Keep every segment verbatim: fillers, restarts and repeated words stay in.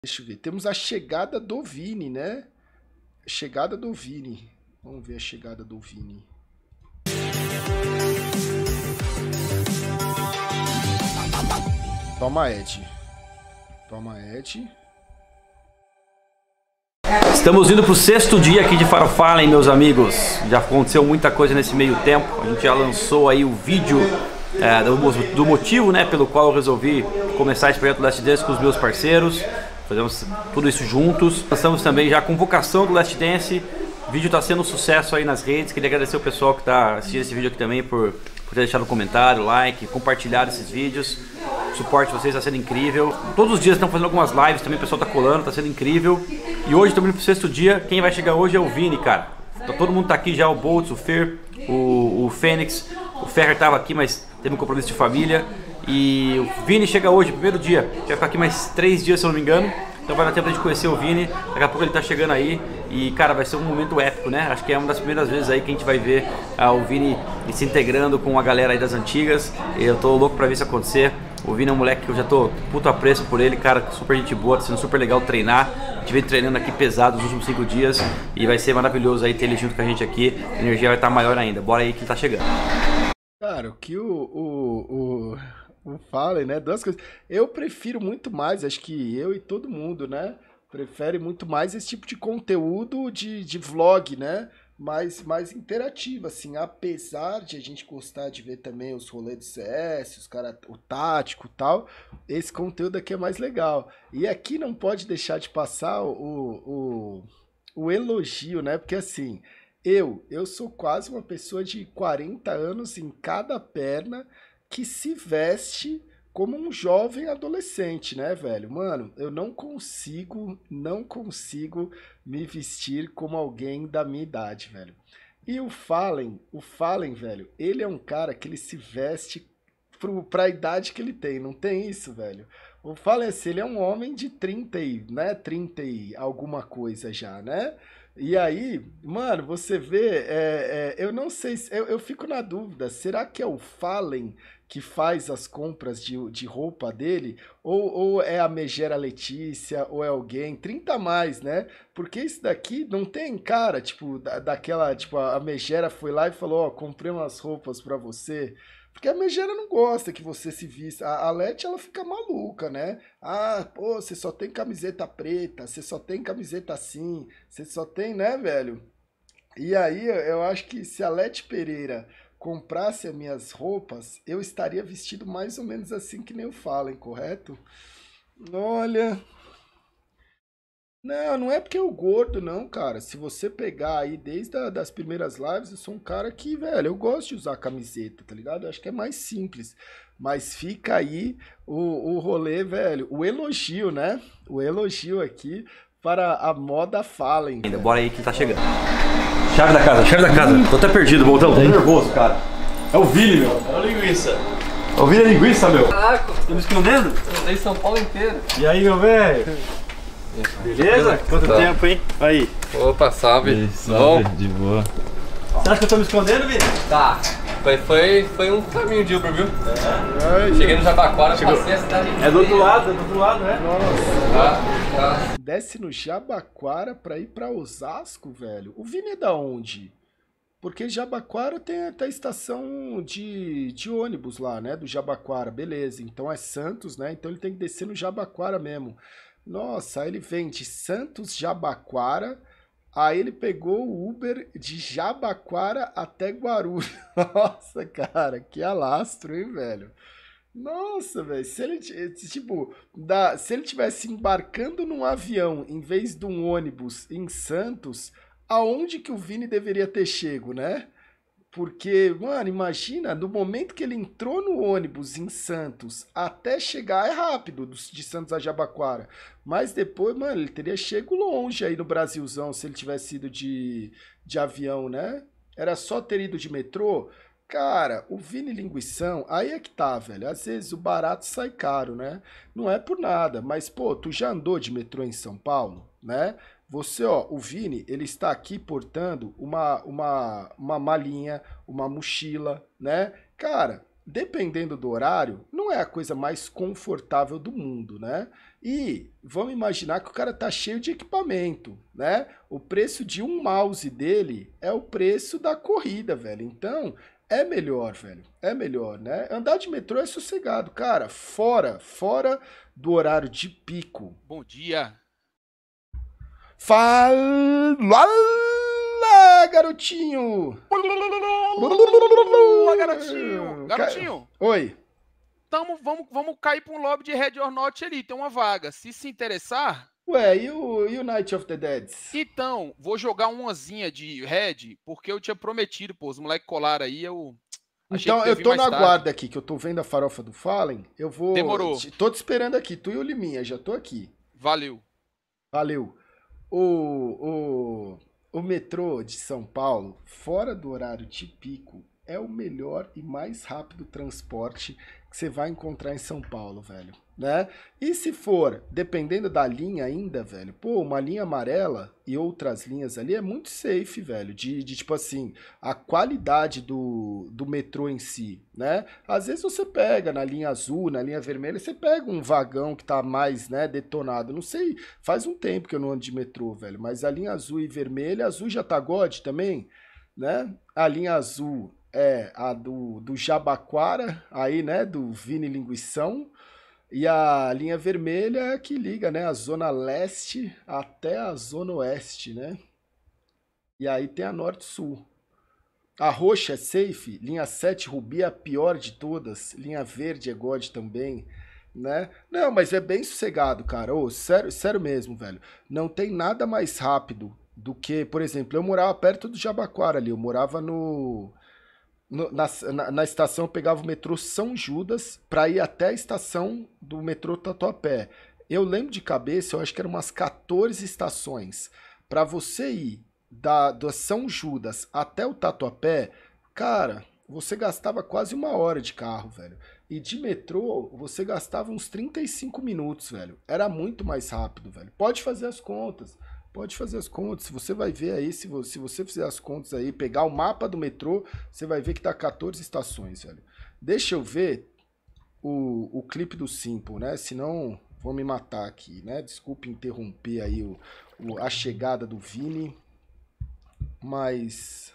Deixa eu ver. Temos a chegada do Vini, né? Chegada do Vini. Vamos ver a chegada do Vini. Toma, Ed. Toma, Ed. Estamos indo pro sexto dia aqui de Farofala, hein, meus amigos. Já aconteceu muita coisa nesse meio tempo. A gente já lançou aí o vídeo é, do, do motivo, né, pelo qual eu resolvi começar esse projeto do Last Dance com os meus parceiros. Fazemos tudo isso juntos. Lançamos também já a convocação do Last Dance. O vídeo está sendo um sucesso aí nas redes. Queria agradecer o pessoal que está assistindo esse vídeo aqui também por, por ter deixado um comentário, like, compartilhado esses vídeos. O suporte de vocês está sendo incrível. Todos os dias estão fazendo algumas lives também, o pessoal está colando, está sendo incrível. E hoje estamos indo pro sexto dia. Quem vai chegar hoje é o Vini, cara. Então, todo mundo tá aqui já, o Boltz, o Fer, o, o Fênix. O Ferrer estava aqui, mas teve um compromisso de família. E o Vini chega hoje, primeiro dia. Vai ficar aqui mais três dias, se eu não me engano. Então vai dar tempo de conhecer o Vini. Daqui a pouco ele tá chegando aí. E, cara, vai ser um momento épico, né? Acho que é uma das primeiras vezes aí que a gente vai ver uh, o Vini se integrando com a galera aí das antigas. E eu tô louco pra ver isso acontecer. O Vini é um moleque que eu já tô puto apreço por ele, cara, super gente boa, tá sendo super legal treinar. A gente vem treinando aqui pesado nos últimos cinco dias e vai ser maravilhoso aí ter ele junto com a gente aqui. A energia vai estar maior ainda. Bora aí que ele tá chegando. Cara, o que o... o, o... o Fallen, né? Duas coisas. Eu prefiro muito mais, acho que eu e todo mundo, né? Prefere muito mais esse tipo de conteúdo de, de vlog, né? Mais, mais interativo, assim, apesar de a gente gostar de ver também os rolês do C S, os cara, o tático e tal, esse conteúdo aqui é mais legal. E aqui não pode deixar de passar o, o, o elogio, né? Porque assim, eu, eu sou quase uma pessoa de quarenta anos em cada perna que se veste como um jovem adolescente, né, velho? Mano, eu não consigo, não consigo me vestir como alguém da minha idade, velho. E o Fallen, o Fallen, velho, ele é um cara que ele se veste pro, pra idade que ele tem, não tem isso, velho? O Fallen, assim, ele é um homem de trinta e, né, trinta e alguma coisa já, né? E aí, mano, você vê, é, é, eu não sei, eu, eu fico na dúvida, será que é o Fallen que faz as compras de, de roupa dele, ou, ou é a Megera Letícia, ou é alguém, trinta a mais, né? Porque isso daqui não tem cara, tipo, da, daquela, tipo, a Megera foi lá e falou, ó, oh, comprei umas roupas pra você, porque a Megera não gosta que você se vista, a, a Leti, ela fica maluca, né? Ah, pô, você só tem camiseta preta, você só tem camiseta assim, você só tem, né, velho? E aí, eu acho que se a Leti Pereira comprasse as minhas roupas, eu estaria vestido mais ou menos assim que nem o Fallen, correto? Olha... Não, não é porque eu gordo, não, cara. Se você pegar aí desde a, das primeiras lives, eu sou um cara que, velho, eu gosto de usar camiseta, tá ligado? Eu acho que é mais simples. Mas fica aí o, o rolê, velho, o elogio, né? O elogio aqui para a moda Fallen. Ainda, bora aí que tá chegando. Chave da casa, chave da casa. Tô até perdido, Boltão. Tô nervoso, cara. É o Vini, meu. É o linguiça. É o Vini é linguiça, meu. Caraca. Tá me escondendo? Eu andei São Paulo inteiro. E aí, meu velho? Beleza? Quanto tá. tempo, hein? Aí. Opa, salve. E, salve, de boa. Você acha que eu tô me escondendo, Vini? Tá. Foi, foi, foi um caminho de Uber, viu? É. Cheguei no Jabaquara, Chegou. Passei a cidade inteira. É do outro lado, é do outro lado, né? Nossa. Tá, tá. Desce no Jabaquara pra ir pra Osasco, velho. O Vini é da onde? Porque Jabaquara tem até a estação de, de ônibus lá, né? Do Jabaquara, beleza. Então é Santos, né? Então ele tem que descer no Jabaquara mesmo. Nossa, aí ele vem de Santos, Jabaquara, aí ele pegou o Uber de Jabaquara até Guarulhos. Nossa, cara, que alastro, hein, velho? Nossa, velho, se ele, tipo, da, se ele tivesse embarcando num avião em vez de um ônibus em Santos, aonde que o Vini deveria ter chego, né? Porque, mano, imagina, no momento que ele entrou no ônibus em Santos, até chegar, é rápido, de Santos a Jabaquara. Mas depois, mano, ele teria chego longe aí no Brasilzão, se ele tivesse ido de, de avião, né? Era só ter ido de metrô. Cara, o Vini Linguição, aí é que tá, velho. Às vezes o barato sai caro, né? Não é por nada, mas, pô, tu já andou de metrô em São Paulo, né? Você, ó, o Vini, ele está aqui portando uma, uma, uma malinha, uma mochila, né? Cara, dependendo do horário, não é a coisa mais confortável do mundo, né? E vamos imaginar que o cara tá cheio de equipamento, né? O preço de um mouse dele é o preço da corrida, velho. Então, é melhor, velho. É melhor, né? Andar de metrô é sossegado, cara. Fora, fora do horário de pico. Bom dia. Fala, garotinho! Olá, garotinho! Garotinho! Oi. Tamo, vamos, vamos cair pra um lobby de Red or Not ali, tem uma vaga. Se se interessar... Ué, e o, e o Night of the Dead? Então, vou jogar umazinha de Red, porque eu tinha prometido, pô, os moleques colaram aí, eu... Achei Então, que ia eu vir tô mais na tarde. guarda aqui, que eu tô vendo a farofa do Fallen. Eu vou... Demorou. Tô te esperando aqui, tu e o Liminha, já tô aqui. Valeu. Valeu. O, o, o metrô de São Paulo, fora do horário de pico, é o melhor e mais rápido transporte que você vai encontrar em São Paulo, velho, né? E se for, dependendo da linha ainda, velho, pô, uma linha amarela e outras linhas ali é muito safe, velho, de, de tipo assim, a qualidade do, do metrô em si, né? Às vezes você pega na linha azul, na linha vermelha, você pega um vagão que tá mais, né, detonado, não sei, faz um tempo que eu não ando de metrô, velho, mas a linha azul e vermelha, azul já tá God também, né? A linha azul é a do, do Jabaquara, aí, né, do Vini Linguição, e a linha vermelha é a que liga, né, a zona leste até a zona oeste, né, e aí tem a norte-sul. A roxa é safe, linha sete Rubi é a pior de todas, linha verde é God também, né, não, mas é bem sossegado, cara, ô, sério, sério mesmo, velho, não tem nada mais rápido do que, por exemplo, eu morava perto do Jabaquara ali, eu morava no... No, na, na, na estação eu pegava o metrô São Judas para ir até a estação do metrô Tatuapé. Eu lembro de cabeça, eu acho que eram umas quatorze estações. Para você ir da, da São Judas até o Tatuapé, cara, você gastava quase uma hora de carro, velho. E de metrô, você gastava uns trinta e cinco minutos, velho. Era muito mais rápido, velho. Pode fazer as contas. Pode fazer as contas, se você vai ver aí, se você, se você fizer as contas aí, pegar o mapa do metrô, você vai ver que tá quatorze estações, velho. Deixa eu ver o, o clipe do Simple, né? Senão vou me matar aqui, né? Desculpe interromper aí o, o, a chegada do Vini, mas...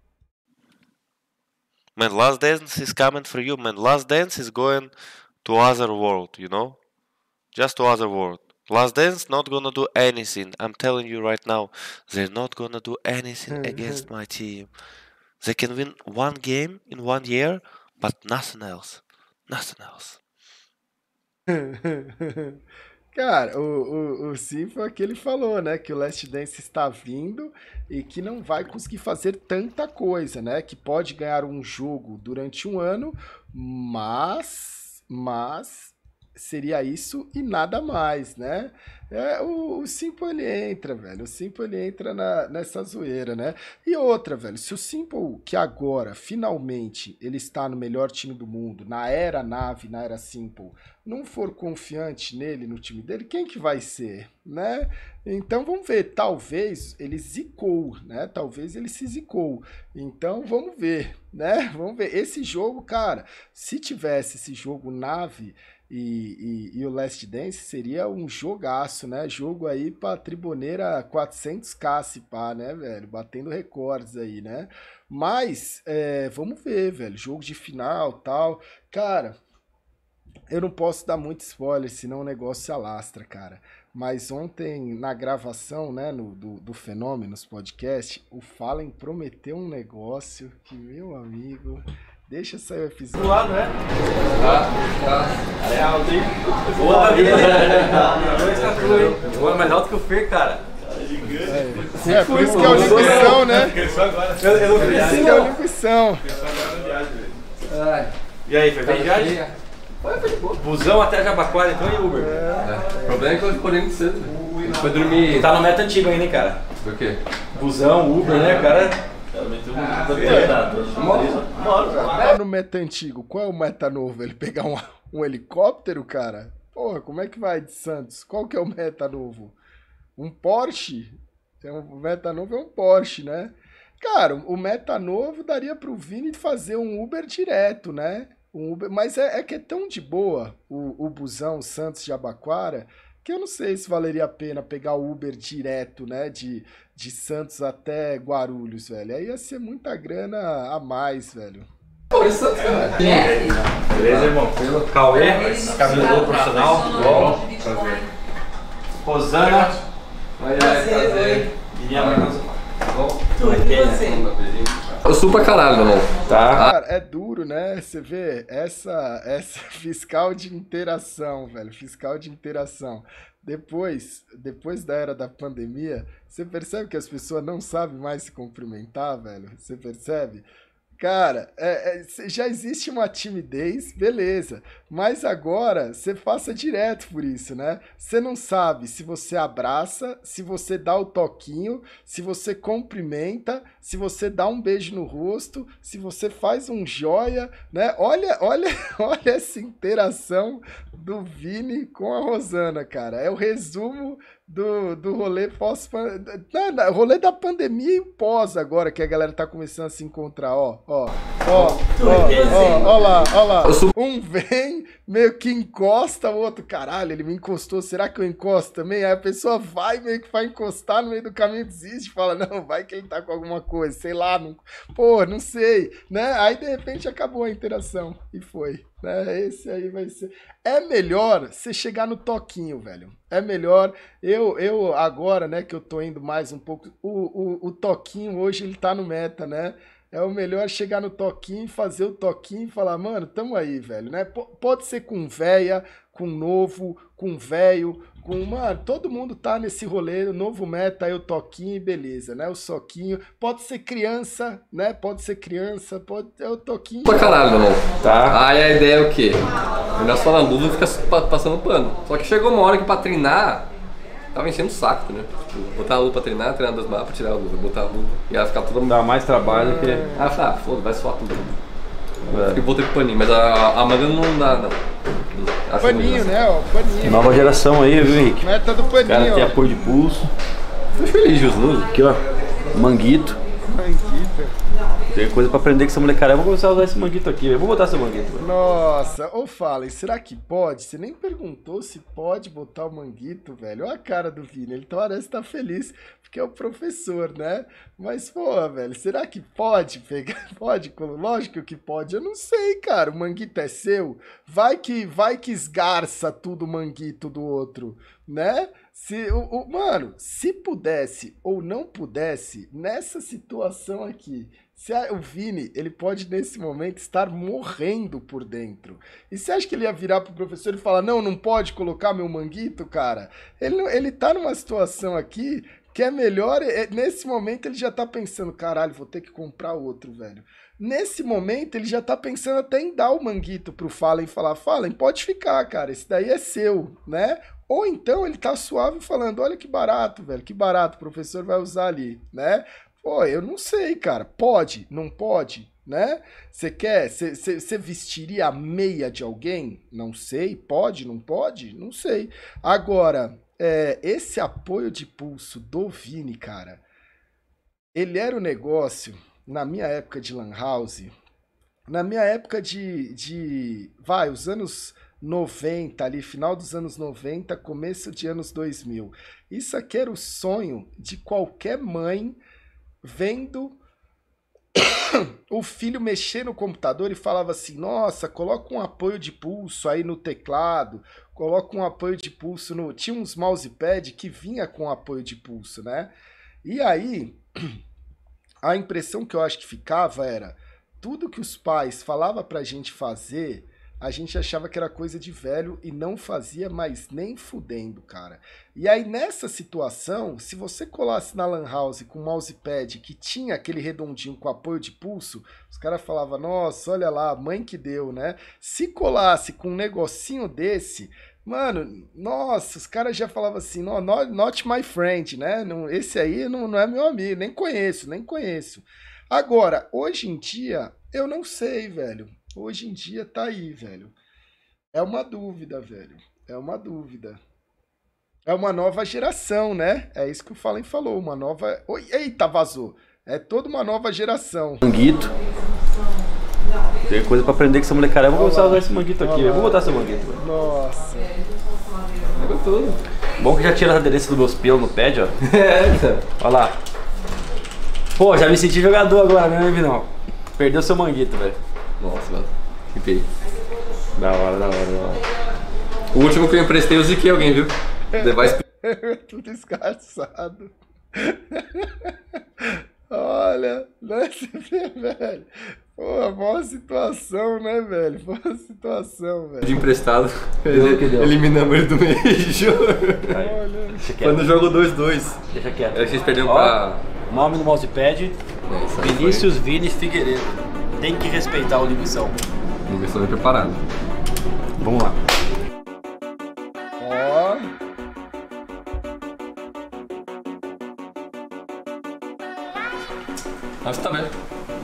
Man, Last Dance is coming for you, man. Last Dance is going to other world, you know? Just to other world. Last Dance not gonna do anything. I'm telling you right now, they're not gonna do anything against my team. They can win one game in one year, but nothing else. Nothing else. Cara, o, o, o Simple é que ele falou, né? Que o Last Dance está vindo e que não vai conseguir fazer tanta coisa, né? Que pode ganhar um jogo durante um ano, mas... mas... seria isso e nada mais, né? É, o, o Simple, ele entra, velho. O Simple, ele entra na, nessa zoeira, né? E outra, velho. Se o Simple, que agora, finalmente, ele está no melhor time do mundo, na era Nave, na era Simple, não for confiante nele, no time dele, quem que vai ser, né? Então, vamos ver. Talvez ele zicou, né? Talvez ele se zicou. Então, vamos ver, né? Vamos ver. Esse jogo, cara, se tivesse esse jogo Nave... E, e, e o Last Dance seria um jogaço, né? Jogo aí pra tribuneira quatrocentos K, se pá, né, velho? Batendo recordes aí, né? Mas, é, vamos ver, velho. Jogo de final, tal. Cara, eu não posso dar muito spoiler, senão o negócio se alastra, cara. Mas ontem, na gravação, né, no, do, do Fenômenos Podcast, o Fallen prometeu um negócio que, meu amigo... Deixa sair o episódio. Do lado, né? Tá, tá. É alto, hein? Boa vida, hein? Boa, mais alto que o Fer, cara. É, é por isso que é o Linguição, né? Eu, eu não Por isso que é o Linguição. E aí, foi bem viagem? Busão até Jabaquara, então, e Uber? É. O problema é que eu acordei muito cedo. Né? Foi dormir. Tá no meta antigo ainda, hein, cara? Por quê? Busão, Uber, né, cara? Tá no meta antigo, qual é o meta novo? Ele pegar um, um helicóptero, cara? Porra, como é que vai de Santos? Qual que é o meta novo? Um Porsche? O meta novo é um Porsche, né? Cara, o meta novo daria pro Vini fazer um Uber direto, né? um Uber. Mas é, é que é tão de boa o, o busão Santos-Jabaquara que eu não sei se valeria a pena pegar o Uber direto, né? De, de Santos até Guarulhos, velho. Aí ia ser muita grana a mais, velho. Beleza, irmão? Cauê, caminhador profissional. Bom. Rosana. Prazer. E minha mãe. Tudo você. Eu sou pra caralho, irmão. Tá. Cara, é duro, né? Você vê essa, essa fiscal de interação, velho. Fiscal de interação. Depois, depois da era da pandemia, você percebe que as pessoas não sabem mais se cumprimentar, velho? Você percebe? Cara, é, é, já existe uma timidez, beleza, mas agora você passa direto por isso, né? Você não sabe se você abraça, se você dá o toquinho, se você cumprimenta, se você dá um beijo no rosto, se você faz um joia, né? Olha, olha, olha essa interação do Vini com a Rosana, cara. É o resumo do, do rolê pós da, rolê da pandemia e pós agora, que a galera tá começando a se encontrar, ó, ó, ó, ó, ó, ó lá, ó lá. Um vem, meio que encosta, o outro, caralho, ele me encostou, será que eu encosto também? Aí a pessoa vai, meio que vai encostar no meio do caminho, desiste, fala, não, vai que ele tá com alguma coisa, sei lá, não, pô, não sei, né? Aí de repente acabou a interação e foi. Né? Esse aí vai ser. É melhor você chegar no toquinho, velho. É melhor. Eu, eu agora, né, que eu tô indo mais um pouco. O, o, o toquinho hoje ele tá no meta, né? É o melhor chegar no toquinho, fazer o toquinho e falar, mano, tamo aí, velho, né? P pode ser com véia, com novo, com velho, com... Mano, todo mundo tá nesse rolê, o novo meta, aí o toquinho e beleza, né? O soquinho. Pode ser criança, né? Pode ser criança, pode... É o toquinho. Pra caralho, meu irmão. Tá. Aí a ideia é o quê? O Nelson na luva fica passando pano. Só que chegou uma hora que pra treinar, tava enchendo o saco, né? Tipo, botar a luva pra treinar, treinar dos mapas, tirar a luva, botar a luva. E ela ficava toda... Dá mais trabalho que... Aí eu falei, ah, foda, vai suar tudo. É. Eu voltei pro paninho, mas a, a manga não dá, não. Acho paninho, né? Ó, paninho. Nova geração aí, viu, Henrique? Meta do paninho, cara tem ó. apoio de pulso. Tô feliz, Jesus. Aqui, ó. Manguito. Manguito. Tem coisa pra aprender com essa molecada. Eu vou começar a usar esse manguito aqui. Eu vou botar esse manguito. Velho. Nossa, ô Fallen, será que pode? Você nem perguntou se pode botar o manguito, velho. Olha a cara do Vini, ele parece estar feliz porque é o professor, né? Mas, pô, velho, será que pode pegar? Pode? Lógico que pode. Eu não sei, cara. O manguito é seu. Vai que, vai que esgarça tudo o manguito do outro, né? Se, o, o, mano, se pudesse ou não pudesse, nessa situação aqui, se a, o Vini, ele pode nesse momento estar morrendo por dentro. E você acha que ele ia virar pro professor e falar, não, não pode colocar meu manguito, cara? Ele, ele tá numa situação aqui que é melhor, é, nesse momento ele já tá pensando, caralho, vou ter que comprar outro, velho. Nesse momento ele já tá pensando até em dar o manguito pro Fallen e falar, Fallen, pode ficar, cara, esse daí é seu, né? Ou então ele tá suave falando, olha que barato, velho, que barato, o professor vai usar ali, né? Pô, eu não sei, cara, pode, não pode, né? Você quer, você vestiria a meia de alguém? Não sei, pode, não pode? Não sei. Agora, é, esse apoio de pulso do Vini, cara, ele era um negócio, na minha época de lan house, na minha época de, de vai, os anos noventa, ali, final dos anos noventa, começo de anos dois mil. Isso aqui era o sonho de qualquer mãe vendo o filho mexer no computador e falava assim, nossa, coloca um apoio de pulso aí no teclado, coloca um apoio de pulso no... Tinha uns mousepad que vinha com apoio de pulso, né? E aí, a impressão que eu acho que ficava era, tudo que os pais falavam pra gente fazer, a gente achava que era coisa de velho e não fazia mais nem fudendo, cara. E aí, nessa situação, se você colasse na lan house com um mousepad que tinha aquele redondinho com apoio de pulso, os caras falavam, nossa, olha lá, mãe que deu, né? Se colasse com um negocinho desse, mano, nossa, os caras já falavam assim, no, not, not my friend, né? Não, esse aí não, não é meu amigo, nem conheço, nem conheço. Agora, hoje em dia, eu não sei, velho. Hoje em dia tá aí, velho. É uma dúvida, velho. É uma dúvida. É uma nova geração, né? É isso que o Fallen falou. Uma nova... Oi, eita, vazou. É toda uma nova geração. Manguito. Tem coisa pra aprender com essa molecada. Eu vou começar a usar esse manguito aqui. Eu vou botar esse manguito. Nossa. Pegou tudo. Bom que já tira a aderência dos meus pelos no pad, ó. É, então. Olha lá. Pô, já me senti jogador agora, né, Vinão? Perdeu seu manguito, velho. Nossa, mano. Fiquei. Da hora, da hora, da hora. O último que eu emprestei eu ziquei alguém, viu? Device. Tudo escarçado. Olha, né, velho? Pô, boa situação, né, velho? Boa situação, velho. De emprestado. Deu, que deu. Eliminamos ele do Major. Olha. Deixa quieto. Quando o jogo dois dois. Deixa quieto. Aí vocês perderam Ó, pra. nome do mousepad, É, isso aí Vinícius Vini Figueiredo. Tem que respeitar o Libição. foi. Vamos ver se eu tô preparado. Vamos lá. Ó. Acho que tá bem.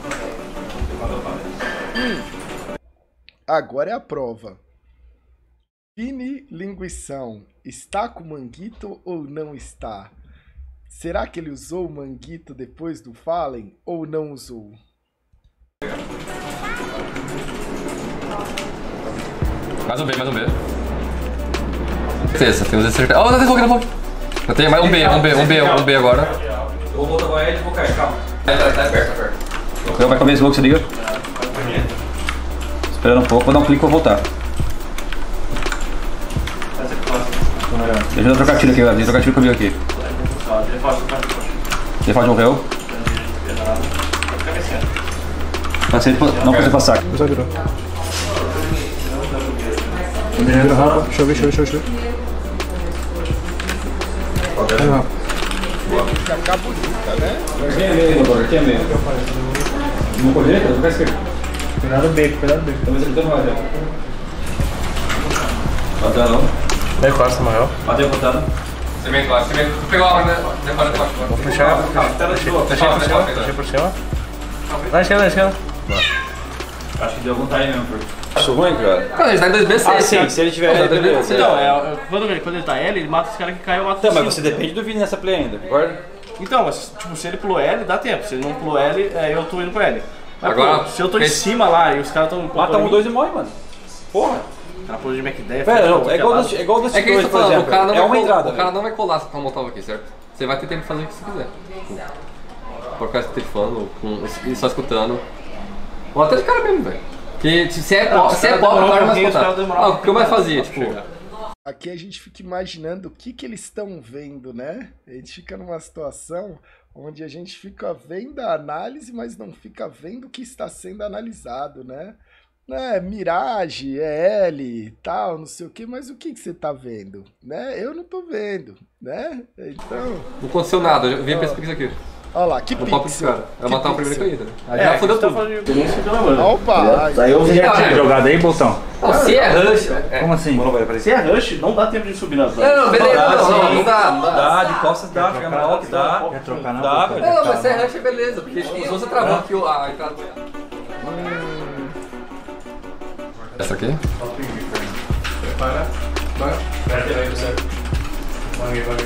Agora é a prova. Vini Linguição está com o manguito ou não está? Será que ele usou o manguito depois do Fallen ou não usou? Mais um B, mais um B. Certeza, temos certeza. Oh, não, não, não. Eu tenho mais um B, um B, um B, um B agora. Vou voltar com ele e vou cair, calma. Tá, tá, tá perto, tá perto. Então vai comer esse logo, você liga. Esperando um pouco, vou dar um clique e vou voltar. Deixa eu trocar tiro aqui, deixa eu trocar tiro comigo aqui. Default morreu. Passei, não pode passar. Já virou. Vira rampa. Deixa eu ver, deixa eu ver, deixa eu ver. Vira rampa. Fica ficar bonita, né? Quem é meio, doutor? Quem é meio? Não pode direita? Não quer esquerda? Cuidado do beco, cuidado do beco. Talvez ele tenha mais, né? Bateu não? Daí costa maior. Bateu botado. Você vem claro, você vem. Pegou a arma, né? Depois, depois. Vou puxar. Deixei por cima, deixei por cima. Vai, esquerda, esquerda. Acho que deu algum time mesmo, porque... Acho ruim, cara. Cara, ele tá em dois B C. Ah, sim, se ele tiver... Não, tá em dois B C. Não, é, quando, ele, quando ele tá L, ele mata os caras que caem, eu mato Então, os mas cinco. você depende do Vini nessa play ainda, concorda? Então, mas tipo, se ele pulou L, dá tempo. Se ele não pulou L, é, eu tô indo pro L. Mas, Agora, pô, se eu tô em esse- cima lá e os caras tão... Mata um, dois e morre, mano. Porra. O cara pulou de Mac dez. Velho, não, é igual do, é igual do É que a gente tá por falando, o exemplo. cara não É vai uma col- entrada, o cara velho. não vai colar com a Molotov aqui, certo? Você vai ter tempo de fazer o que você quiser. Por causa de telefone, com, só escutando. Ou até de cara mesmo, velho. Porque se é Não, pobre, os se é caras pobre, o cara demoram não vai um pouquinho, os escutar. caras demoram Ah, um o que eu mais pouquinho fazia, pra tipo... chegar. Aqui a gente fica imaginando o que, que eles estão vendo, né? A gente fica numa situação onde a gente fica vendo a análise, mas não fica vendo o que está sendo analisado, né? É Mirage, é L, tal, não sei o que, mas o que, que você tá vendo? Né? Eu não tô vendo, né? Então... Não aconteceu nada, eu vim pra isso aqui. Olha lá, que No papo desse pixel. cara. Eu que matar o primeiro pixel. caída, né? Aí É, já aqui fodeu você tá tudo. falando de isso, pelo amor. Opa! Aí eu já tinha Ah, jogado aí, botão. Não, se é rush... É. Como assim? Não vai aparecer? Se é rush, não dá tempo de subir nas Não, não, beleza, Dá, não, não, sim. não dá, não dá. Dá, de costas dá, fica mal, dá. Quer trocar na Dá, boca? velho. Não, mas se é rush é beleza, porque tipo, se você travou aqui o- a entrada... Essa aqui? Prepara. Vai. Vai, vai, vai.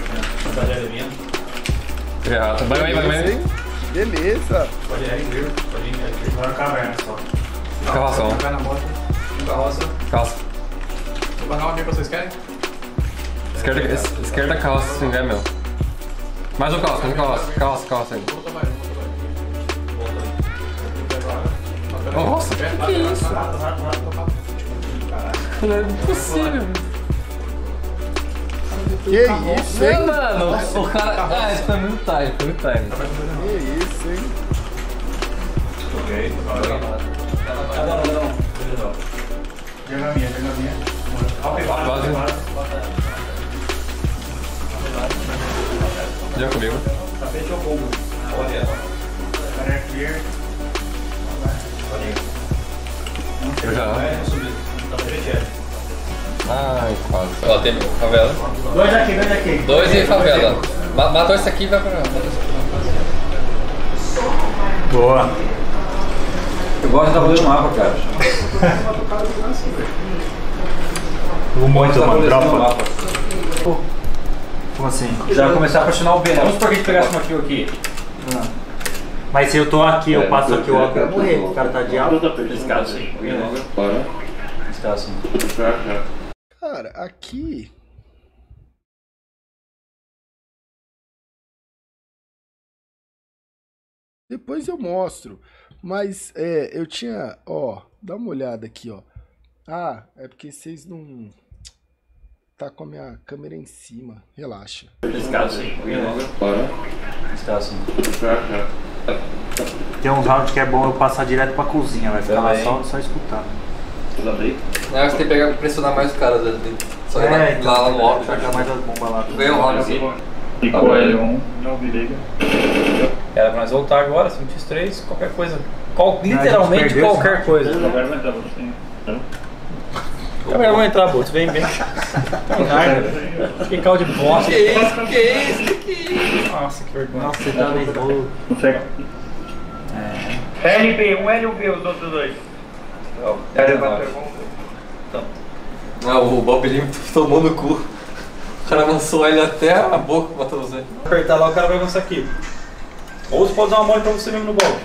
É, vai, vai, vai, vai. Beleza! Pode ir, viu? Pode ir, vai na caverna só. Carroção. Vai na moto. Carroça. Carroça. Vou barrar onde vocês querem? Esquerda, es- esquerda carroça, se tiver, meu. Mais um carroça, mais um carroça. Carroça, carroça aí. Nossa, que que é isso? Não é impossível. Que isso, hein? Mano, o cara... Ah, isso foi muito time, foi muito time. Que isso, hein? Ok. Joga a minha, joga a minha. Quase. Já comigo. Tapete ou bomba? Cara, clear. Eu já. Tapete é. Ai, quase. Ó, tem favela. Dois aqui, dois aqui. Dois e favela. Ma- Matou esse aqui e vai pra... Boa. Eu gosto da luz no mapa, cara. Vou muito, Gosto da mano. luz no Dropa. mapa. Como assim? Já vai começar a pressionar o B, né? Vamos supor que a gente pegasse uma kill aqui. Mas se eu tô aqui, eu passo aqui o óculos, eu vou morrer. O cara tá de alto. Nesse caso, sim. Nesse caso, sim. Cara, aqui... Depois eu mostro. Mas é, eu tinha... Ó, dá uma olhada aqui, ó. Ah, é porque vocês não... Tá com a minha câmera em cima. Relaxa. Nesse caso, sim. Nesse caso, sim. Tem uns rounds que é bom eu passar direto pra cozinha, vai ficar lá só, só escutando. Eu acho que tem que pegar pressionar mais os caras ali. Só que É, lá, então, lá no óbvio. jogar mais as bombas lá. Ganha um round assim. Ficou o L um, não me liga. Era pra nós voltar agora, cinco x três, qualquer coisa. Qual, literalmente perdeu, qualquer coisa. O Gabriel vai entrar pra você. Câmera, vamos entrar, Boto. Vem, vem. Que caldo de bosta. Que isso, que isso, que isso? Nossa, que vergonha. Nossa, você tá meio bolo. Consegue? L B, um L um B, os outros dois. L uma pergunta. Ah, o Bob Lim tomou no cu. O cara lançou ele até a boca pra você. Apertar lá, o cara vai avançar aqui. Ou você pode dar uma mão pra você mesmo no golpe.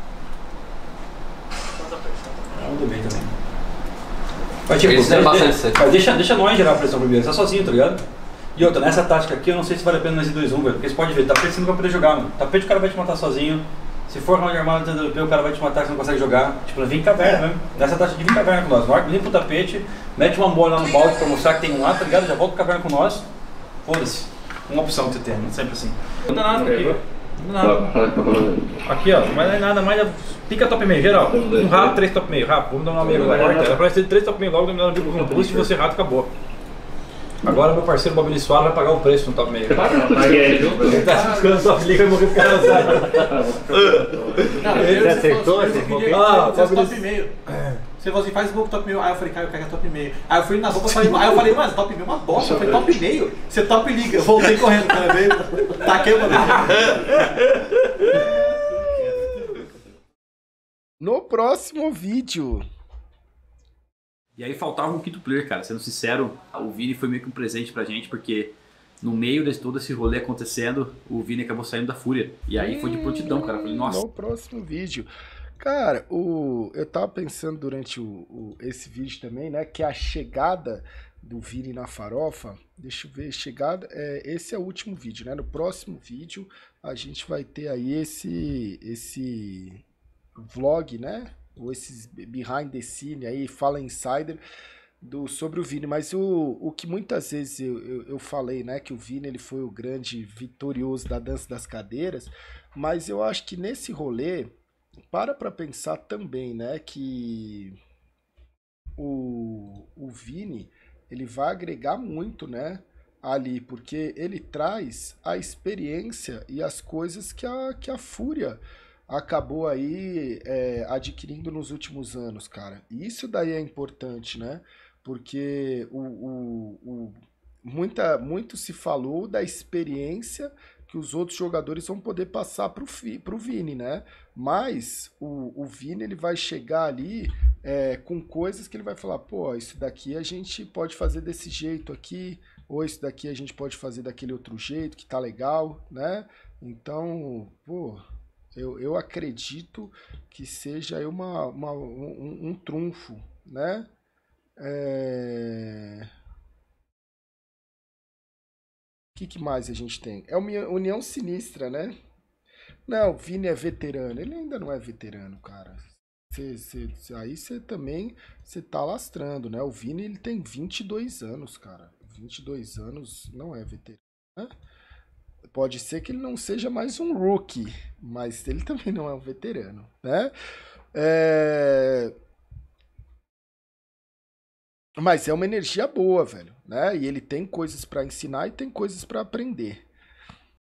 Tudo bem também. Mas, tipo, Isso é deixa, bastante deixa, sério. mas deixa, deixa nós gerar a pressão primeiro, você tá sozinho, tá ligado? E outra, nessa tática aqui eu não sei se vale a pena nós ir dois um, velho. Porque você pode ver, tapete você não vai poder jogar, mano. Tapete o cara vai te matar sozinho. Se for round armado dentro do P, o cara vai te matar que você não consegue jogar. Tipo, vem caverna mesmo. Nessa tática de vir caverna com nós. Marca, limpa o tapete, mete uma bola lá no balde pra mostrar que tem um lá, tá ligado? Já volta pro caverna com nós. Foda-se. Uma opção que você tem, sempre assim. Não dá nada aqui, velho. Não dá nada. Aqui, ó, mas não é nada mais. Pica top meio, geral. Um rato, três top meio. Rápido, vamos dar uma meio agora. Era pra ser três top meio logo, dominando o bico com boost e você rato acabou. Agora meu parceiro Bob Lissuaro vai pagar o preço no top meio. Ele tá ficando top meio e vai morrer pro cara usar. Você acertou? Ah, top meio. Você falou assim, faz gol top meio. Aí eu falei, cara, eu quero top meio. Aí eu fui na roupa, falei, aí eu falei, mano, top meio é uma bosta. Eu falei, top meio? Você top liga. Eu voltei correndo, cara, veio. Taquei o bagulho. No próximo vídeo. E aí faltava um quinto player, cara. Sendo sincero, o Vini foi meio que um presente pra gente, porque no meio de todo esse rolê acontecendo, o Vini acabou saindo da fúria. E aí foi de prontidão, cara. Eu falei, nossa. No próximo vídeo. Cara, o, eu tava pensando durante o, o, esse vídeo também, né, que a chegada do Vini na farofa, deixa eu ver, chegada, é, esse é o último vídeo, né? No próximo vídeo a gente vai ter aí esse, esse vlog, né? Ou esses behind the scene aí, fala insider do, sobre o Vini, mas o, o que muitas vezes eu, eu, eu falei, né, que o Vini ele foi o grande vitorioso da dança das cadeiras, mas eu acho que nesse rolê, para pra pensar também, né, que o, o Vini, ele vai agregar muito, né, ali, porque ele traz a experiência e as coisas que a, que a Fúria acabou aí é, adquirindo nos últimos anos, cara. E isso daí é importante, né? Porque o, o, o, muita, muito se falou da experiência que os outros jogadores vão poder passar pro, pro Vini, né? Mas o, o Vini ele vai chegar ali é, com coisas que ele vai falar, pô, isso daqui a gente pode fazer desse jeito aqui, ou isso daqui a gente pode fazer daquele outro jeito, que tá legal, né? Então, pô... Eu, eu acredito que seja aí uma, uma, um, um trunfo, né? É... O que, que mais a gente tem? É uma união sinistra, né? Não, o Vini é veterano. Ele ainda não é veterano, cara. Cê, cê, aí você também você tá lastrando, né? O Vini ele tem vinte e dois anos, cara. vinte e dois anos não é veterano, né? Pode ser que ele não seja mais um rookie, mas ele também não é um veterano, né? É... Mas é uma energia boa, velho, né? E ele tem coisas para ensinar e tem coisas para aprender,